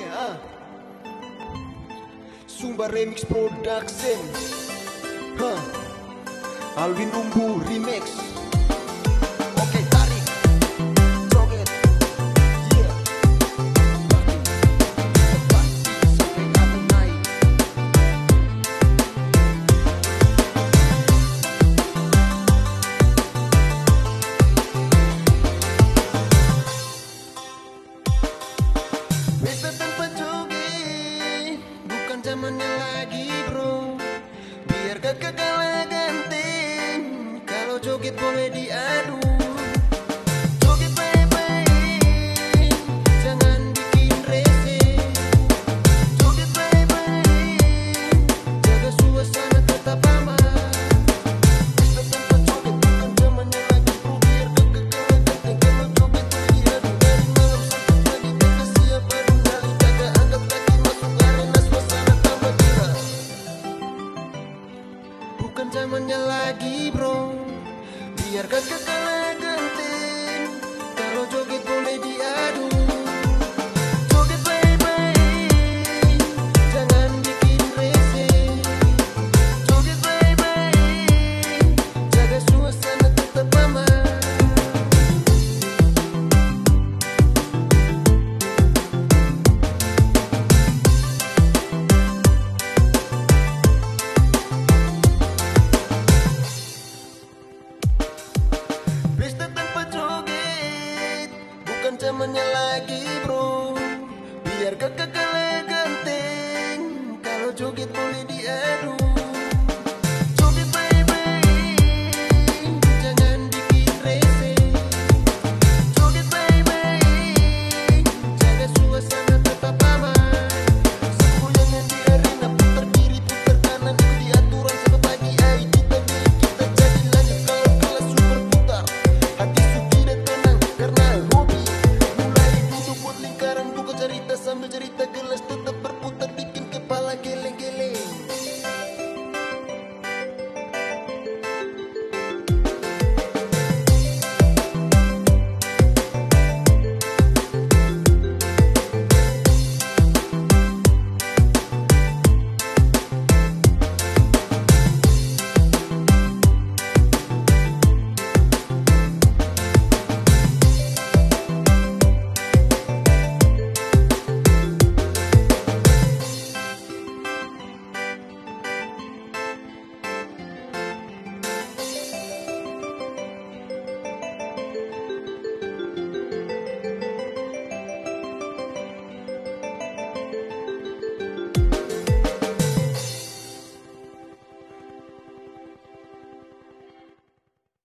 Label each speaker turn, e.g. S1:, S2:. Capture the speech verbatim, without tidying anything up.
S1: ah. Sumba Remix Production, huh. Alvin Umbu Remix. Oke, tarik, joget, yeah. Cepat, sampai kamu naik. Pesta tanpa joget bukan zamannya lagi bro. Biar kakak kalah ganteng, kalau joget boleh diadu. Joget baik-baik, jangan bikin reseh. Joget baik-baik, jaga suasana tetap aman. Pesta tanpa joget bukan zamannya lagi bro. Biar kakak kalah ganteng, kalau joget boleh diadu. Dari malam sampai pagi kakak siap adu nyali. Jaga angkat kaki masuk arena, suasana tambah gila. Bukan zamannya lagi bro. Biar kakak kalah ganteng, kalau joget boleh diadu. Joget baik-baik, jangan bikin reseh. Joget baik-baik, jaga suasana tetap aman. Pesta tanpa joget bukan zamannya lagi bro. Biar kakak kalah ganteng, kalau joget boleh diadu.